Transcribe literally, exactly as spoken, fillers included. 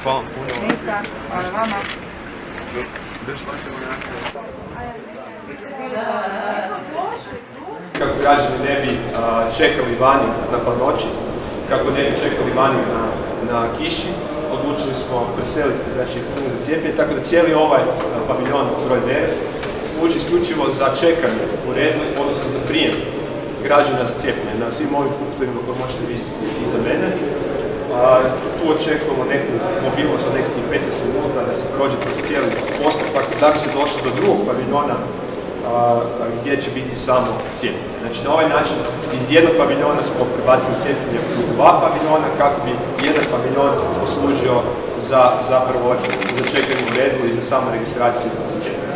Hvala puno. Ništa, hvala vama. Kako građani ne bi čekali vani na hladnoći, kako ne bi čekali vani na, na kiši, odlučili smo preseliti znači, punu za cijepljenje, tako da cijeli ovaj paviljon broj devet služi isključivo za čekanje u redu, odnosno za prijem građana za cijepljenje na svim ovim punktovima koje možete vidjeti iza mene. A, tu očekujemo neku mobilnost od nekakvih petnaest minuta da se prođe kroz cijeli postupak da bi se došlo do drugog paviljona a, gdje će biti samo cijepljenje. Znači na ovaj način iz jednog paviljona smo prebacili cijepljenje u dva paviljona kako bi jedan paviljon poslužio za zapravo za čekanje u redu i za samu registraciju za cijepljenje.